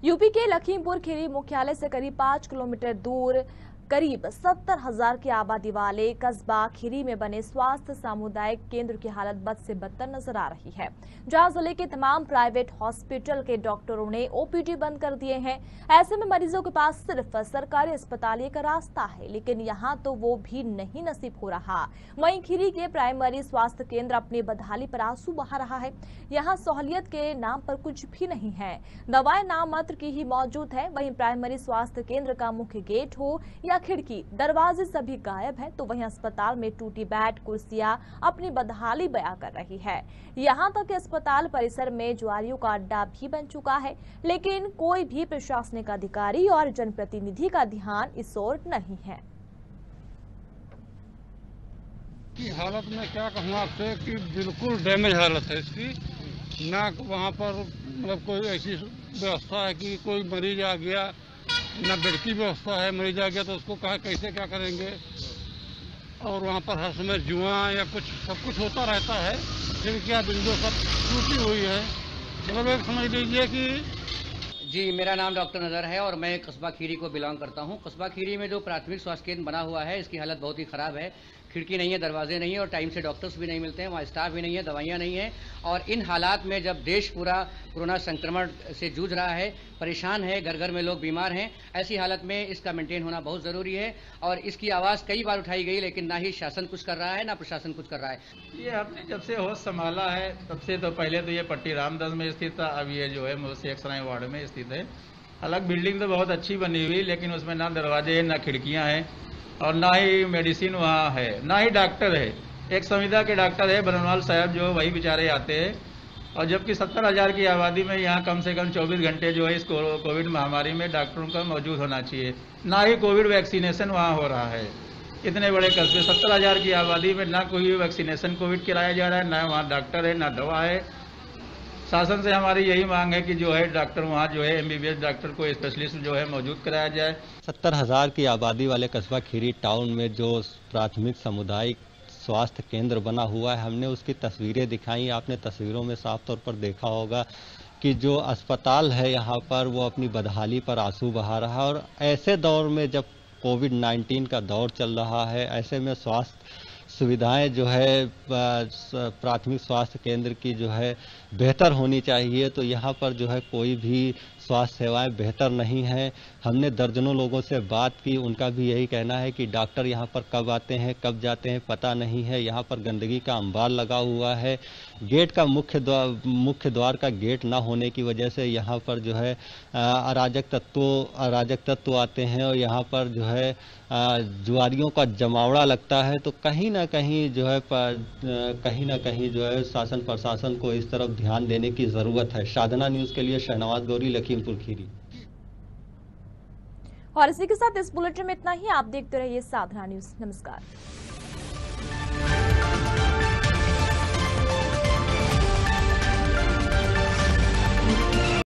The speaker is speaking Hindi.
यूपी के लखीमपुर खीरी मुख्यालय से करीब 5 किलोमीटर दूर करीब 70,000 की आबादी वाले कस्बा खीरी में बने स्वास्थ्य सामुदायिक केंद्र की हालत बद से बदतर नजर आ रही है, जहां जिले के तमाम प्राइवेट हॉस्पिटल के डॉक्टरों ने ओपीडी बंद कर दिए हैं। ऐसे में मरीजों के पास सिर्फ सरकारी अस्पताल का रास्ता है, लेकिन यहां तो वो भी नहीं नसीब हो रहा। वहीं खीरी के प्राइमरी स्वास्थ्य केंद्र अपनी बदहाली पर आंसू बहा रहा है। यहाँ सहूलियत के नाम पर कुछ भी नहीं है, दवाएं नाम मात्र की ही मौजूद है। वहीं प्राइमरी स्वास्थ्य केंद्र का मुख्य गेट हो या खिड़की, दरवाजे सभी गायब हैं, तो वहीं अस्पताल में टूटी बेड कुर्सियां अपनी बदहाली बयां कर रही है। यहां तक अस्पताल परिसर में जुआरियों का अड्डा भी बन चुका है, लेकिन कोई भी प्रशासनिक अधिकारी और जनप्रतिनिधि का ध्यान इस ओर नहीं है। की हालत में क्या कहूँ आपसे कि बिल्कुल डैमेज हालत है इसकी। ना वहाँ पर मतलब कोई ऐसी व्यवस्था है कि कोई मरीज आ गया, ना बेड की व्यवस्था है, मरीज आ गया तो उसको कहा कैसे क्या करेंगे। और वहाँ पर हर समय जुआ या कुछ सब कुछ होता रहता है। खिड़कियाँ विंडो सब टूटी हुई है। मतलब एक समझ लीजिए कि जी, मेरा नाम डॉक्टर नज़र है और मैं कस्बा खीरी को बिलोंग करता हूँ। कस्बा खीरी में जो प्राथमिक स्वास्थ्य केंद्र बना हुआ है, इसकी हालत बहुत ही ख़राब है। खिड़की नहीं है, दरवाजे नहीं है और टाइम से डॉक्टर्स भी नहीं मिलते हैं, वहाँ स्टाफ भी नहीं है, दवाइयाँ नहीं है। और इन हालात में जब देश पूरा कोरोना संक्रमण से जूझ रहा है, परेशान है, घर घर में लोग बीमार हैं, ऐसी हालत में इसका मेंटेन होना बहुत ज़रूरी है। और इसकी आवाज़ कई बार उठाई गई, लेकिन ना ही शासन कुछ कर रहा है, ना प्रशासन कुछ कर रहा है। ये हमने जब से होश संभाला है तब से, तो पहले तो ये पट्टी रामदास में स्थित था, अब ये जो है शेख सराय वार्ड में स्थित है। हालांकि बिल्डिंग तो बहुत अच्छी बनी हुई, लेकिन उसमें ना दरवाजे हैं, ना खिड़कियां हैं और ना ही मेडिसिन वहाँ है, ना ही डॉक्टर है। एक संविदा के डॉक्टर है बनवाल साहब, जो वही बेचारे आते हैं। और जबकि 70,000 की आबादी में यहाँ कम से कम 24 घंटे जो है इस कोविड महामारी में डॉक्टरों का मौजूद होना चाहिए। ना ही कोविड वैक्सीनेशन वहाँ हो रहा है। इतने बड़े कस्बे 70,000 की आबादी में ना कोई वैक्सीनेशन कोविड कराया जा रहा है, ना वहाँ डॉक्टर है, ना दवा है। शासन से हमारी यही मांग है कि जो है डॉक्टर वहाँ जो है एमबीबीएस डॉक्टर को स्पेशलिस्ट जो है मौजूद कराया जाए। 70,000 की आबादी वाले कस्बा खीरी टाउन में जो प्राथमिक सामुदायिक स्वास्थ्य केंद्र बना हुआ है, हमने उसकी तस्वीरें दिखाई। आपने तस्वीरों में साफ तौर पर देखा होगा कि जो अस्पताल है यहाँ पर वो अपनी बदहाली पर आंसू बहा रहा है। और ऐसे दौर में जब कोविड-19 का दौर चल रहा है, ऐसे में स्वास्थ्य सुविधाएं जो है प्राथमिक स्वास्थ्य केंद्र की जो है बेहतर होनी चाहिए, तो यहाँ पर जो है कोई भी स्वास्थ्य सेवाएं बेहतर नहीं हैं। हमने दर्जनों लोगों से बात की, उनका भी यही कहना है कि डॉक्टर यहाँ पर कब आते हैं कब जाते हैं पता नहीं है। यहाँ पर गंदगी का अंबार लगा हुआ है। गेट का मुख्य द्वार का गेट ना होने की वजह से यहाँ पर जो है अराजक तत्व आते हैं और यहाँ पर जो है जुआरियों का जमावड़ा लगता है। तो कहीं ना कहीं जो है शासन प्रशासन को इस तरफ ध्यान देने की जरूरत है। साधना न्यूज के लिए शहनवाज गौरी, लखीमपुर खीरी। और इसी के साथ इस बुलेटिन में इतना ही। आप देखते रहिए साधना न्यूज। नमस्कार।